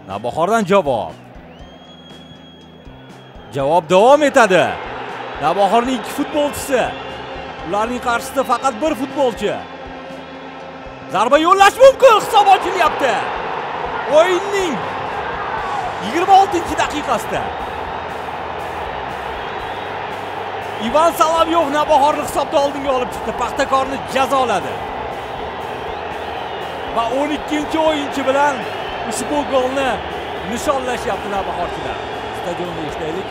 Navbahordan javob. Javob davom etadi. Navbahorning 2 futbolchisi. Ularning qarshisida faqat 1 futbolchi. Zarba yo'llash mumkin, hisob ochilyapti. O'yinning 26-daqiqasida Ivan Solovyov Navbahorni hisobda oldinga olib chiqdi. Paxtakorni jazoladi. Va 12-o'yinchi bilan ushbu golni nishonlashyapti Navbahorchilar. Stadionda eshitaylik.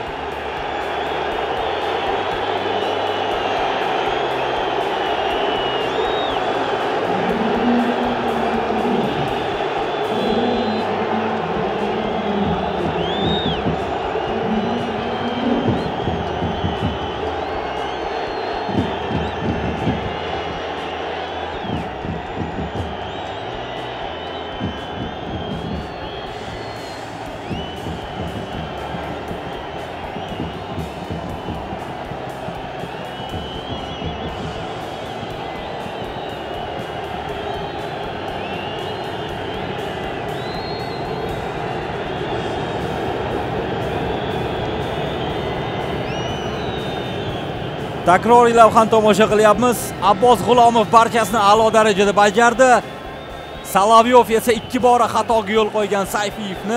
Takroriy lavhani tomosha qilyapmiz. Abbos G'ulomov barchasini a'lo darajada bajardi. Solovyov esa 2 bora xatoga yo'l qo'ygan Sayfiyevni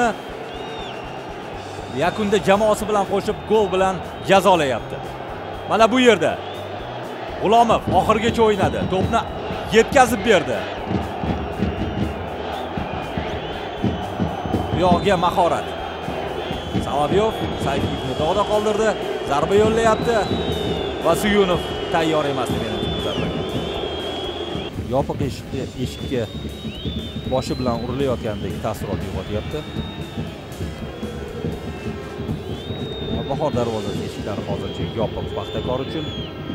yakunda jamoasi bilan qo'shib gol bilan jazolayapti. Mana bu yerda G'ulomov oxirigacha o'ynadi. To'pni yetkazib berdi. Bu yoqga mahorat. Solovyov Sayfiyevni dog'da qoldirdi. Zarba yo'llayapti. Va Suyunov tayyor emas menimcha zarbaga. Yopiq eshikka boshi bilan urilayotgandek taassurot uyg'otyapti. Navbahor darvozasi eshiklari hozircha yopiq Paxtakor uchun.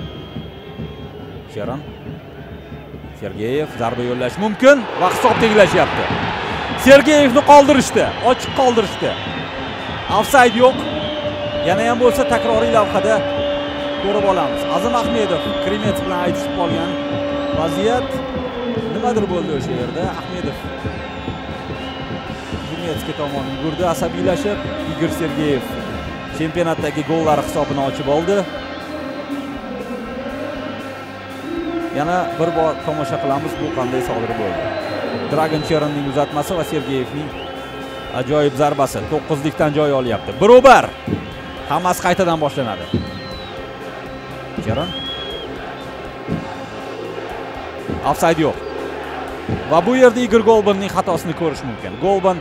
Sheran Sergeyev zarba yo'llash mumkin va hisob tenglashyapti. Sergeyevni qoldirishdi, ochiq qoldirishdi. Ofsayd yo'q. Yana ham bo'lsa takroriy lavhada ko'rib olamiz. Azim Ahmedov Kremets bilan aytishib qolgan vaziyat nimadir bo'ldi o'sha yerda. Ahmedov Kremetsga tomon yugurdi, asabiylashib. Igor Sergeyev chempionatdagi gollari hisobini ochib oldi. Yana bir bor tomosha qilamiz bu qanday sodir bo'ldi. Dragan Cheranning uzatmasi va Sergeyevning ajoyib zarbasi 9likdan joy olyapti. 1-1. Hammasi qaytadan boshlanadi. Cheran. Ofsayd yo'q. Va bu yerda Igor Golbanning xatosini ko'rish mumkin. Golban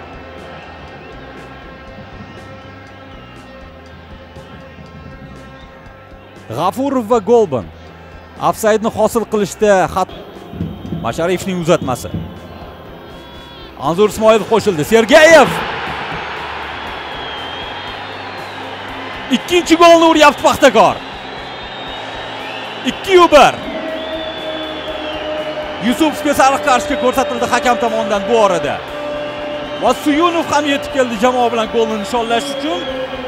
G'afurov va Golban ofsaydni hosil qilishda Masharifning uzatmasi. Anzur Ismoilov qo'shildi. Sergeyev ikkinchi golni uryapti Paxtakor. 2-1. Yusupovga sariq qarshga ko'rsatildi hakam tomonidan bu orada. Va Suyunov ham yetib keldi jamoa bilan golni nishonlash uchun.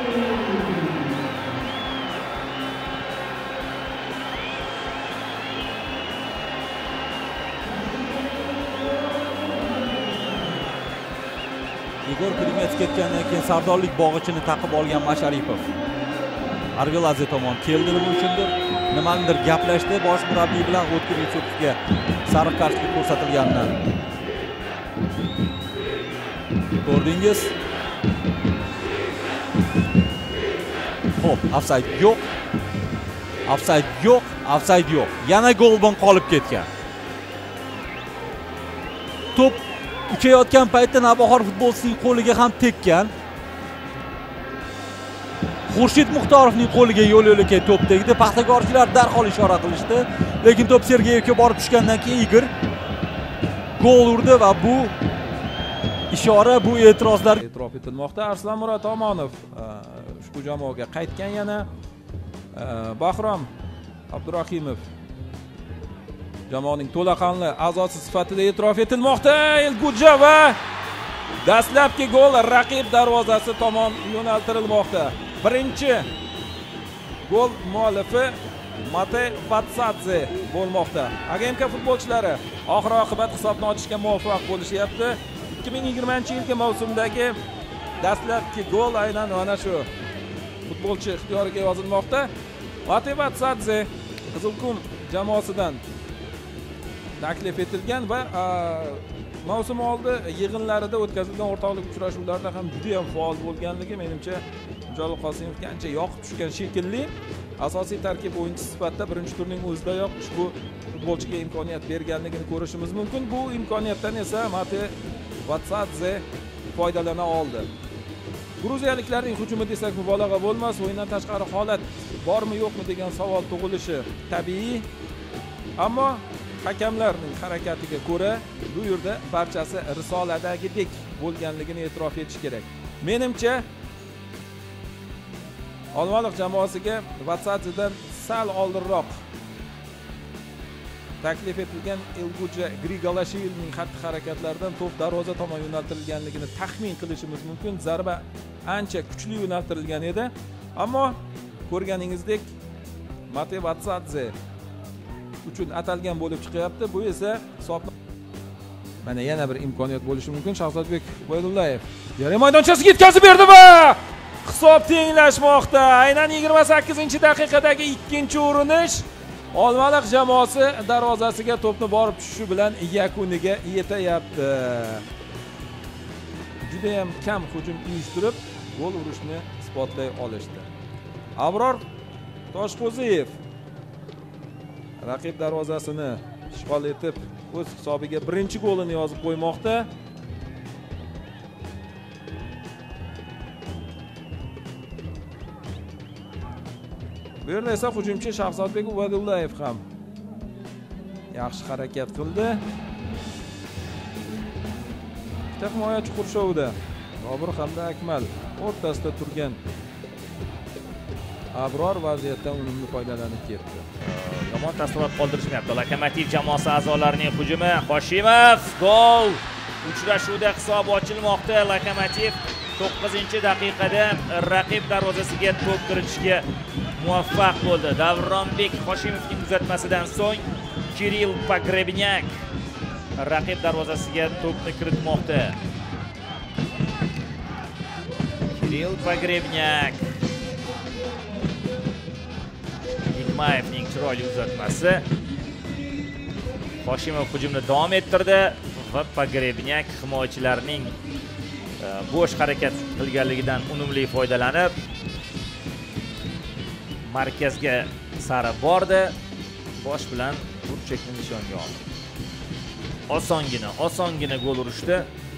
Igor Kremets ketgandan keyin sardorlik bog'ichini taqib olgan Masharipov Arveladze tomon keldi nima uchundir? Nimadir gaplashdi bosh murabbiy bilan O'tkir Yusupovga sariq kartochka ko'rsatilganidan. Ko'rdingiz? Xo'p, ofsayd yo'q. Ofsayd yo'q, ofsayd yo'q. Yana Golban qolib ketgan. To'p uchayotgan paytda Navbahor futbolchisining qo'liga ham tekkan. Xurshid Muxtorovning qo'liga yo'l-yo'lakay to'p tegdi. Paxtakorchilar darhol ishora qilishdi, lekin to'p Sergeyevga borib tushgandan keyin Igor gol urdi va bu ishora, bu e'tirozlar e'tirof etilmoqda. Arslan Murod Omonov ushbu jamoaga qaytgan yana. Bahrom Abdurahimov jamoaning to'laqonli a'zosi sifatida e'tirof etilmoqda. Elgujja va dastlabki gol raqib darvozasi tomon yo'naltirilmoqda. Birinchi gol muallifi Matej Vatsadze bo'lmoqda. Agenka futbolchilari oxir oqibat hisobni ochishga muvaffaq bo'lishyapti. 2020-yilgi mavsumdagi dastlabki gol aynan mana shu futbolchi ixtiyoriga yozilmoqda. Mate Vatsadze Qizilqum jamoasidan taklif etilgan va mavsum oldi yig'inlarida o'tkazilgan o'rtoqlik uchrashuvlarida ham juda ham faol bo'lganligi menimcha Jalol Qosimovga ancha yoqib tushgan shekilli. Asosiy tarkib o'yinchisi sifatida birinchi turning o'zidayoq ushbu futbolchiga imkoniyat berganligini ko'rishimiz mumkin. Bu imkoniyatdan esa Mate Vatsadze foydalana oldi. Gruziyaliklarning hujumi desak mubolag'a bo'lmas, o'yindan tashqari holat bormi yo'qmi degan savol tug'ilishi tabiiy. Ammo hakamlarning harakatiga ko'ra bu yerda barchasi risoladagidek bo'lganligini e'tirof etish kerak. Menimcha Olmaliq jamoasiga Vatsadzedan sal oldinroq taklif etilgan Elguja Grigolashivilning xatti-harakatlaridan to'p darvoza tomon yo'naltirilganligini taxmin qilishimiz mumkin. Zarba ancha kuchli yo'naltirilgan edi, ammo ko'rganingizdek Mate Vatsadze uchun atalgan bo'lib chiqyapti. Bu esa hisobni mana yana bir imkoniyat bo'lishi mumkin. Shahzodbek Ubaydullayev yarim maydonchasiga yetkazib berdi va hisob tenglashmoqda. Aynan 28-daqiqadagi ikkinchi urinish Olmaliq jamoasi darvozasiga to'pni borib tushishi bilan yakuniga yetayapti. Juda ham kam hujum uyushtirib gol urishni isbotlay olishdi. Abror Toshqo'ziyev raqib darvozasini ishg'ol etib o'z hisobiga birinchi golini yozib qo'ymoqda. Bu yerda esa hujumchi Shahzodbek Ubaydullayev ham yaxshi harakat qildi. Bitta himoyachi qurshovida Bobur hamda Akmal o'rtasida turgan Abror vaziyatdan unumli foydalanib ketdi. Yomon taassurot qoldirishmayapti. Lokomotiv jamoasi a'zolarining hujumi. Hoshimov gol. Uchrashuvda hisob ochilmoqda. Lokomotiv 9-daqiqada raqib darvozasiga to'p kiritishga muvaffaq bo'ldi. Davronbek Hoshimovning uzatmasidan so'ng Kirill Pogrebnyak raqib darvozasiga to'pni kiritmoqda. Kirill Pogrebnyak Hikmayevning chiroyli uzatmasi. Hoshimov hujumni davom ettirdi va Pogrebnyak himoyachilarning bo'sh harakat qilganligidan unumli foydalanib markazga sari bordi. Bosh bilan burchakni nishonga oldi. Osongina gol urishdi.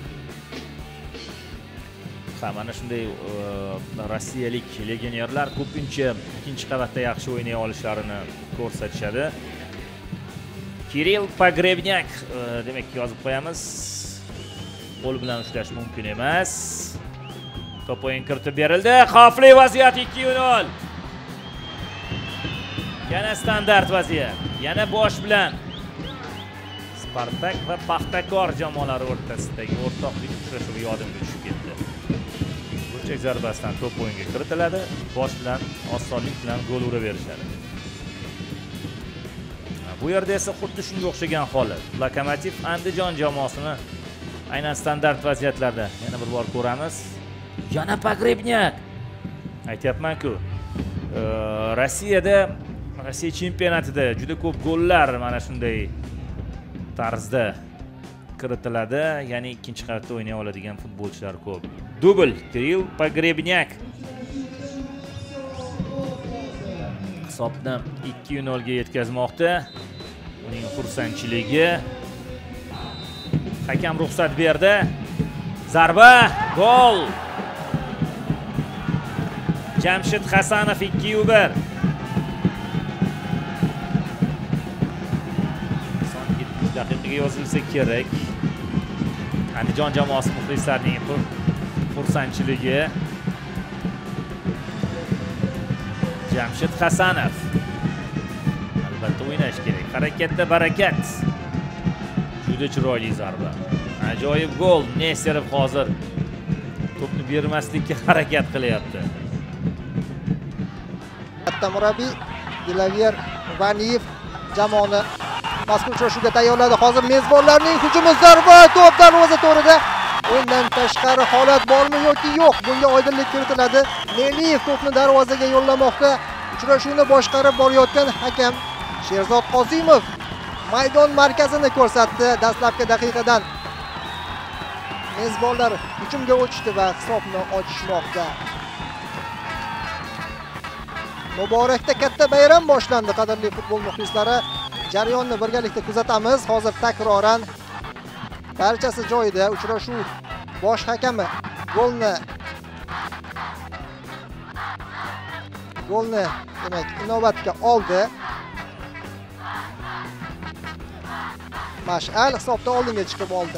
Mana shunday rossiyalik legionerlar ko'pincha ikkinchi qavatda yaxshi o'ynay olishlarini ko'rsatishadi. Kirill Pogrebnyak demak yozib qo'yamiz. Qo'l bilan ushlash mumkin emas. To'p o'yin kiritib berildi. Xavfli vaziyat 2-0. Yana standart vaziyat. Yana bosh bilan Spartak va Paxtakor jamoalari o'rtasidagi o'rtoqlik uchrashuvi yodimga tushib ketdi. Burchak zarbasidan to'p o'yinga kiritiladi. Bosh bilan osonlik bilan gol uraverishadi. Bu yerda esa xuddi shunga o'xshagan holat. Lokomotiv Andijon jamoasini aynan standart vaziyatlarda yana bir bor ko'ramiz. Yana Pogrebnyak. Aytyapman-ku, Rossiya chempionatida juda ko'p gollar mana shunday tarzda kiritiladi. Ya'ni ikkinchi qavatda o'ynay oladigan futbolchilar ko'p. Dubl Kirill Pogrebnyak hisobni 2-0 ga yetkazmoqda. Uning xursandchiligi. Hakam ruxsat berdi. Zarba, gol. Jamshid Hasanov 2-1. Son 7 daqiqaga yozilsa kerak. Andijon jamoasi muxlislarining xursandchiligi. Jamshid Hasanov. Albatta o'ynash kerak. Harakatda barakat. Juda chiroyli zarba. Ajoyib gol. Nesterov hozir to'pni bermaslikka harakat qilyapti. Katta murabbiy Dilaver Vaniyev jamoani mazkur uchrashuvga tayyorladi. Hozir mezbonlarning hujumi, zarba, to'p darvoza to'rida O'yindan tashqari holat bormi yoki yo'q? Bunga oydinlik kiritiladi. Neliyev to'pni darvozaga yo'llamoqda. Uchrashuvni boshqarib borayotgan hakam Sherzod Qosimov maydon markazini ko'rsatdi. Dastlabki daqiqadan mezbonlar hujumga o'tishdi va hisobni ochishmoqda. Muborakda katta bayram boshlandi, qadrli futbol muxlislari. Jarayonni birgalikda kuzatamiz. Hozir takroran barchasi joyida. Uchrashuv bosh hakami golni demak inobatga oldi. Mash'al hisobda oldinga chiqib oldi.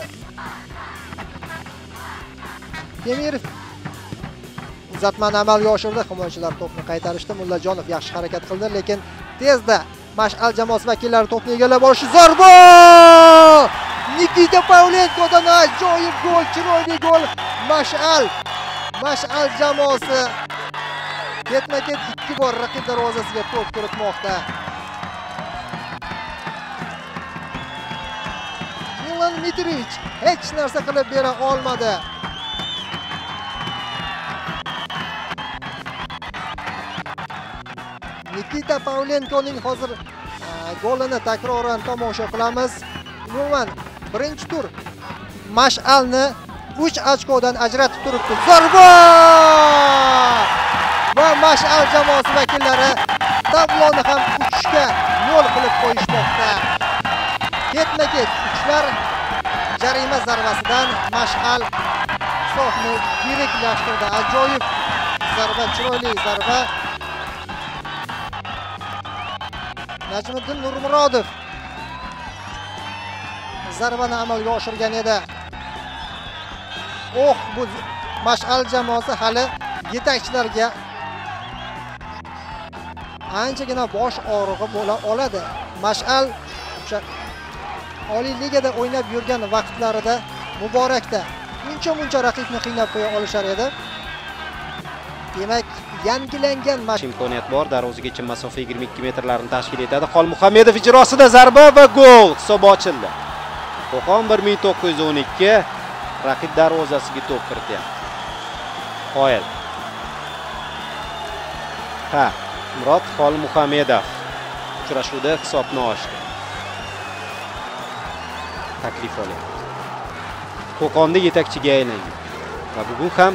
Temirov uzatmani amalga oshirdi. Himoyachilar to'pni qaytarishdi. Mullajonov yaxshi harakat qildi, lekin tezda Mash'al jamoasi vakillari to'pni egallab olishi zarba! Nikita Pavlenkodan ajoyib gol, chiroyli gol. Mash'al jamoasi ketma-ket 2 bor raqib darvozasiga to'p kiritmoqda. Milan Mitrovic hech narsa qilib bera olmadi. Nikita Pavlenkoning hozir golini takroran tomosha qilamiz. Umuman birinchi tur Mash'alni 3 ochkodan ajratib turibdi. Zarba! Va Mash'al jamoasi vakillari tabloni ham uchishga yo'l qilib qo'yishmoqda. Ketma-ket uchlar jarima zarbasidan Mash'al hisobni yiriklashtirdi. Ajoyib zarba, chiroyli zarba. Najmiddin Nurmurodov zarbani amalga oshirgan edi. Bu Mash'al jamoasi hali yetakchilarga anchagina bosh og'rig'i bo'la oladi. Mash'al o'sha Oliy Ligada o'ynab yurgan vaqtlarida Muborakda muncha raqibni qiynab qo'ya olishar edi. Demak, yangilangan imkoniyat bor. Darvozaga masofa 22 metrlarni tashkil etadi. Xolmuhammedov ijrosida zarba va gol. Hisob ochildi. Qo'qon 1912 raqib darvozasiga to'p kirityapti. Qoyil. Murod Xolmuhammedov uchrashuvda hisobni ochdi. Taklif olyapti. Qo'qonda yetakchiga aylangan. Va bugun ham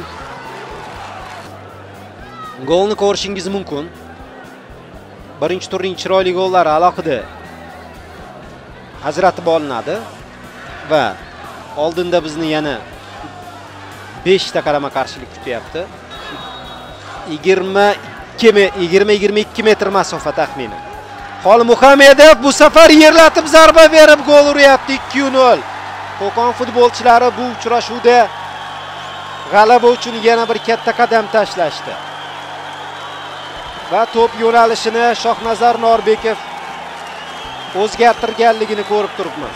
golni ko'rishingiz mumkin. Birinchi turning chiroyli gollari alohida ajratib olinadi va oldinda bizni yana 5 ta qarama-qarshilik kutyapti. 20-22 metr masofa taxminan. Xolmuhammedov bu safar yerlatib zarba berib gol uryapti. 2-0. Qo'qon futbolchilari bu uchrashuvda g'alaba uchun yana bir katta qadam tashlashdi. Va to'p yo'nalishini Shohnazar Norbekov o'zgartirganligini ko'rib turibmiz.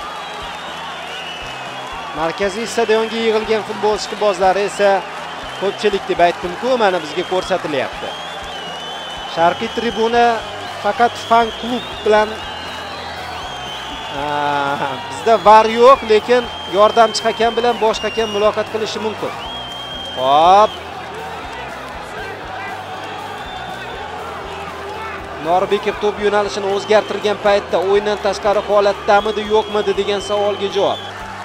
Markaziy stadionga yig'ilgan futbol ishqibozlari esa ko'pchilik deb aytdim-ku, mana bizga ko'rsatilyapti. Sharqiy tribuna faqat fan klub bilan bizda var yo'q, lekin yordamchi hakam bilan bosh hakam muloqot qilishi mumkin. Hop. Norbekov to'p yo'nalishini o'zgartirgan paytda o'yindan tashqari holatdamidi, yo'qmidi degan savolga javob.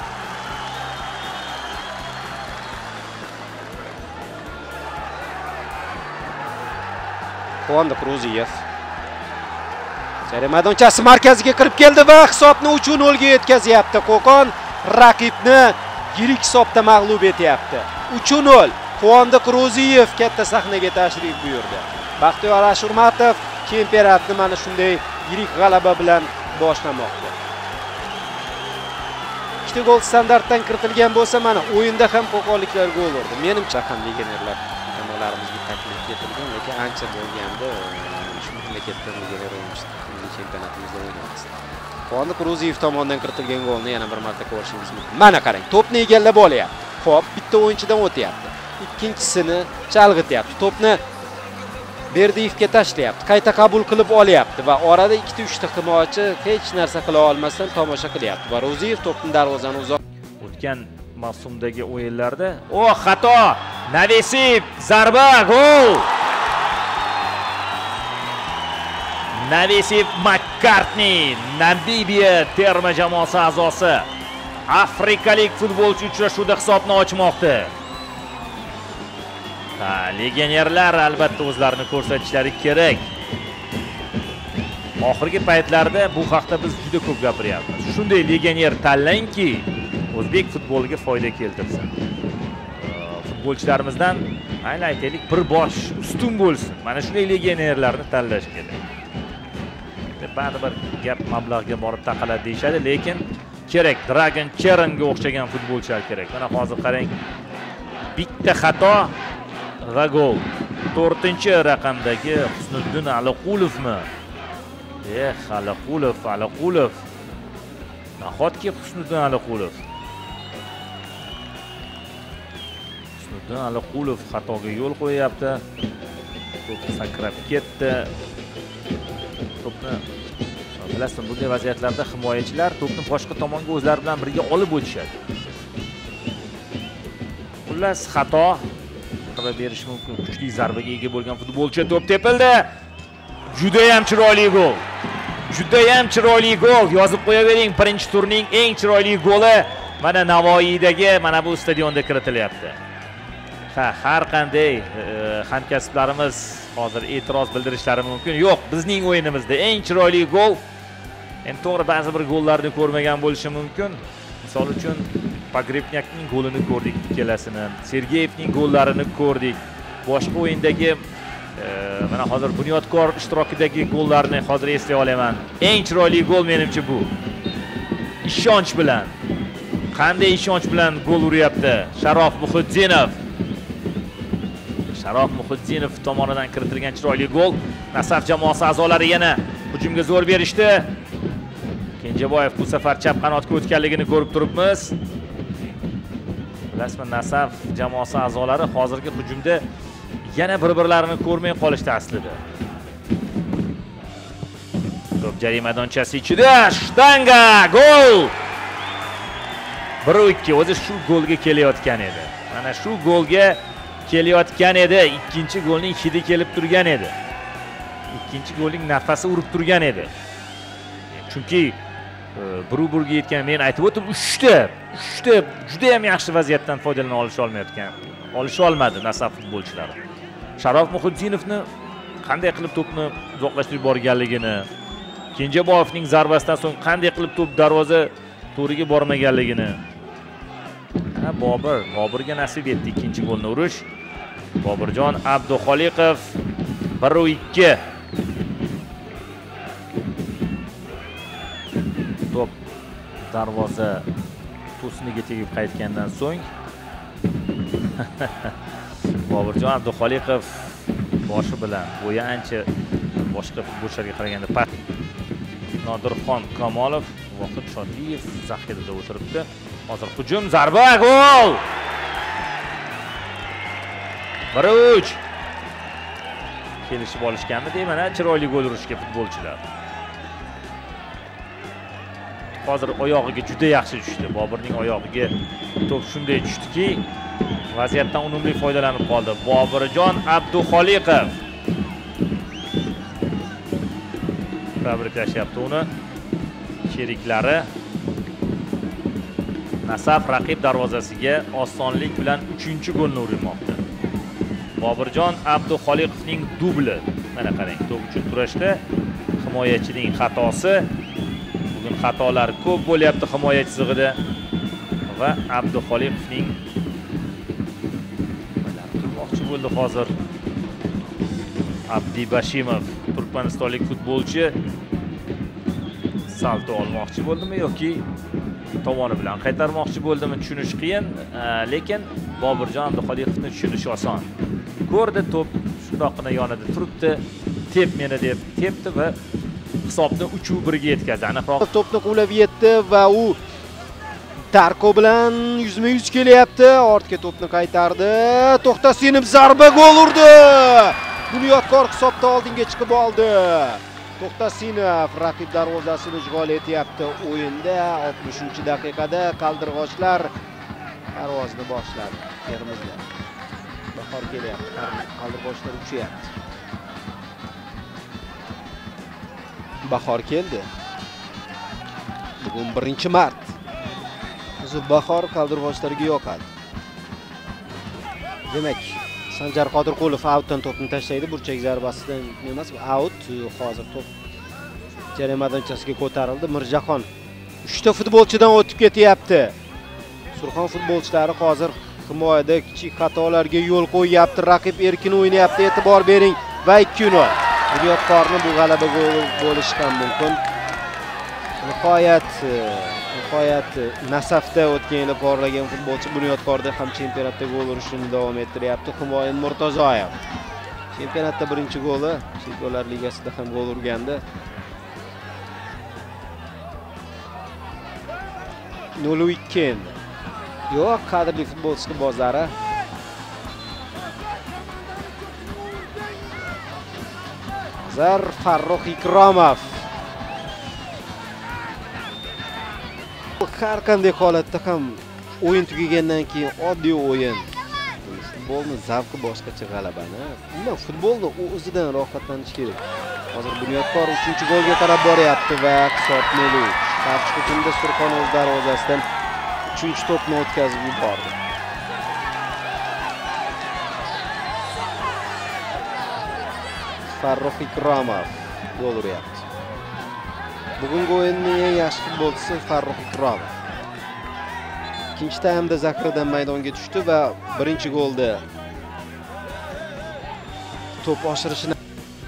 Xonda Quruziyev jarima maydonchasi markaziga kirib keldi va hisobni 3-0 ga yetkazyapti. Qo'qon raqibni yirik hisobda mag'lub etyapti. 3-0. Xonda Quruziyev katta sahnaga tashrif buyurdi. Baxtiyor Ashurmatov chempionatni mana shunday yirik g'alaba bilan boshlamoqda. 2 gol standartdan kiritilgan bo'lsa, mana o'yinda ham qo'qonliklar gol urdi. Menimcha ham legionerlar jamoalarimizga taklif etilgan, lekin ancha bo'lganda shu mamlakatdan legioner o'ynashdi. Milliy chempionatimizda o'ynaymiz. Xonda Quruziyev tomonidan kiritilgan golni yana bir marta ko'rishingiz mumkin. Mana qarang, to'pni egallab olyapti. Xo'p, bitta o'yinchidan o'tyapti. Ikkinchisini chalg'ityapti. To'pni Berdiyevga tashlayapti. Qayta qabul qilib olyapti va orada 2-3 ta himoyachi hech narsa qila olmasdan tomosha qilyapti. Va Ro'ziyev to'pni darvozani uzoq o'tgan mavsumdagi o'yinlarda. Xato! Navesib zarba, gol! Navesib Makkartni, Namibiya terma jamoasi a'zosi. Afrikalik futbolchi uchrashuvda hisobni ochmoqda. Legionerlar albatta o'zlarini ko'rsatishlari kerak. Oxirgi paytlarda bu haqda biz juda ko'p gapiryapmiz. Shunday legioner tanlangki, o'zbek futboliga foyda keltirsin. Futbolchilarimizdan ayni aytaylik, bir bosh ustun bo'lsin. Mana shunday legionerlarni tanlash kerak. Ba'zi bir gap mablag'ga borib taqaladi deyshadi, lekin kerak. Dragon Cherenga o'xshagan futbolchilar kerak. Mana hozir qarang. Bitta xato va gol. 4-raqamdagi Husniddin Aliqulovmi? Aliqulov. Nahotki Husniddin Aliqulov. Husniddin Aliqulov xatoga yo'l qo'yapti. To'p sakrab ketdi. To'pni bilasizmi, bunday vaziyatlarda himoyachilar to'pni boshqa tomonga o'zlari bilan birga olib o'tishadi. Xullas, xato qilib berish mumkin. Kuchli zarbaga ega bo'lgan futbolchi, to'p tepildi. Juda ham chiroyli gol. Yozib qo'yavering, birinchi turning eng chiroyli goli mana Navoiydagi mana bu stadionda kiritilyapti. Har qanday hamkasblarimiz hozir e'tiroz bildirishlari mumkin. Yo'q, bizning o'yinimizda eng chiroyli gol. Endi to'g'ri, ba'zi bir gollarni ko'rmagan bo'lishi mumkin. Misol uchun Pogrebnyakning golini ko'rdik ikkalasini, Sergeyevning gollarini ko'rdik. Boshqa o'yindagi mana hozir Bunyodkor ishtirokidagi gollarni hozir eslay olaman. Eng chiroyli gol menimcha bu. Ishonch bilan. Qanday ishonch bilan gol uryapti Sharof Muhiddinov tomonidan kiritilgan chiroyli gol. Nasaf jamoasi a'zolari yana hujumga zo'r berishdi. Kenjaboyev bu safar chap qanotga o'tganligini ko'rib turibmiz. Bilasizmi, Nasaf jamoasi a'zolari hozirgi hujumda yana bir-birlarini ko'rmay qolishdi aslida. To'p jarima maydonchasi ichida, shtanga, gol! 1-2 o'zi shu golga kelayotgan edi. Mana shu golga kelayotgan edi. Ikkinchi golning hidi kelib turgan edi. Ikkinchi golning nafasi urib turgan edi. Chunki 1-1 ga yetgan, men aytib o'tdim, 3ta juda ham yaxshi vaziyatdan foydalana olisholmadi Nasaf futbolchilari. Sharof Muhiddinovni qanday qilib to'pni uzoqlashtirib yuborganligini, Kenjaboyevning zarbasidan so'ng qanday qilib to'p darvoza to'riga bormaganligini. Bobirga nasib etdi ikkinchi golni urish. Bobirjon Abduxoliqov 1-2. To'p darvoza to'siniga tegib qaytgandan so'ng Bobirjon Abduxoliqov boshi bilan bo'yi ancha boshqa futbolchilarga qaraganda past. Nodirxon Kamolov, Vohid Shodiyev zaxirada o'tiribdi. Hozir hujum, zarba, gol! 1-3. Kelishib olishganmi deyman, chiroyli gol urishga futbolchilar. Hozir oyog'iga juda yaxshi tushdi. Bobirning oyog'iga to'p shunday tushdiki, vaziyatdan unumli foydalanib qoldi. Bobirjon Abduxoliqov. Tabriklashyapti uni sheriklari. Nasaf raqib darvozasiga osonlik bilan 3-golni urmoqda. Bobirjon Abduxoliqovning dubli. Mana qarang, to'p uchun kurashda himoyachining xatosi. Bugun xatolar ko'p bo'lyapti himoya chizig'ida va Abduxoliqovning qilmoqchi bo'ldi hozir. Abdi Bashimov, turkmanistonlik futbolchi, salto olmoqchi bo'ldimi yoki tovoni bilan qaytarmoqchi bo'ldimi tushunish qiyin, lekin Bobirjon Abduxoliqovni tushunish oson. Ko'rdi, to'p shundoqqina yonida turibdi, tep meni deb tepdi va hisobni 3-1 ga yetkazdi. Aniqroq to'pni quvlab yetdi va u Tarko bilan yuzma-yuz kelyapti. Ortga to'pni qaytardi. To'xtasinov zarba, gol urdi. Bunyodkor hisobda oldinga chiqib oldi. To'xtasinov raqib darvozasini ishg'ol etyapti. O'yinda 60-daqiqada qaldirg'ochlar Parvozni boshladi. Termizlar. Bahor kelyapti. Qaldirg'ochlar uchyapti. Bahor keldi. Bugun 1-mart. O'zi bahor qaldirg'ochlarga yoqadi. Demak, Sanjar Qodirqulov outdan to'pni tashlaydi. Burchak zarbasidan emas, out. Hozir to'p jarima maydonchasiga ko'tarildi. Mirjahon 3 ta futbolchidan o'tib ketyapti. Surxon futbolchilari hozir himoyada kichik xatolarga yo'l qo'yyapti. Raqib erkin o'ynayapti. E'tibor bering va 2-0. Bunyodkorni bu g'alaba bo'lishi ham mumkin. Nihoyat Nasafda o'tgan yili porlagan futbolchi Bunyodkorda ham chempionatda gol urishini davom ettiryapti. Humoyun Murtazoyev. Chempionatda birinchi goli, Chempionlar Ligasida ham gol urgandi. 0-2 endi. Yo'q, qadrli futbolchi bozlari. Farruh Ikromov. Har qanday holatda ham o'yin tugagandan keyin oddiy o'yin. Futbolning zavqi boshqacha g'alabani. Umuman futbolni o'zidan rohatlanish kerak. Hozir Bunyodkor 3-golga qarab boryapti va hisob 0. Qarshi hujumda Surxon o'z darvozasidan 3-to'pni o'tkazib yubordi. Farruh Ikromov gol uryapti. Bugungi o'yinning eng yaxshi futbolchisi Farruh Ikromov. Ikkinchi taymda zaxiradan maydonga tushdi va birinchi golda to'p oshirishini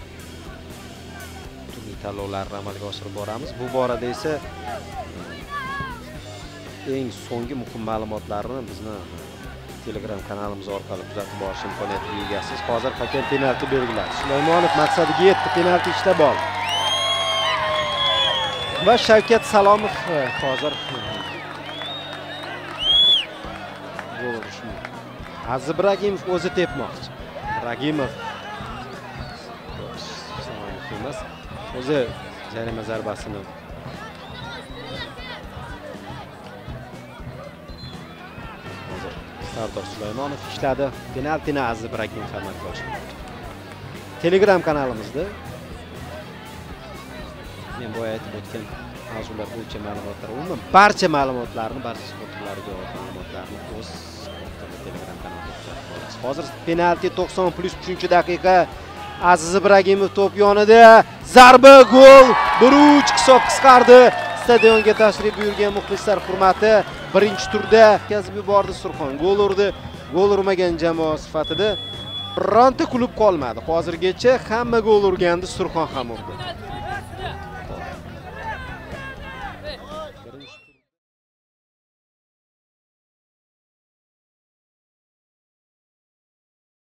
turli tanlovlarni amalga oshirib boramiz. Bu borada esa eng so'nggi muhim ma'lumotlarni bizni Telegram kanalimiz orqali kuzatib borish imkoniyatiga egasiz. Hozir hakam penalti belgiladi. Sulaymonov maqsadiga yetdi, penalti ishlab oldi. Va Shavkat Salomov hozir gol urishni. Aziz Ibragimov o'zi tepmoqchi. Ibragimov emas, o'zi jarima zarbasini Sardor Sulaymonov ishladi. Penaltini Aziz Ibragimov amalga oshirdi. Telegram kanalimizda men boya aytib o'tgan mavzular bo'yicha ma'lumotlar, umuman barcha ma'lumotlarni, barcha sport turlariga oid ma'lumotlarni o'z Telegram kanalida kuzatib olasiz. Hozir penalti 90+3-daqiqa. Aziz Ibragimov to'p yonida, zarba, gol. 1-3 hisob qisqardi. Stadionga tashrif buyurgan muxlislar hurmati birinchi turda o'tkazib yubordi Surxon. Gol urdi. Gol urmagan jamoa sifatida bironta klub qolmadi. Hozirgacha hamma gol urgandi, Surxon ham urdi.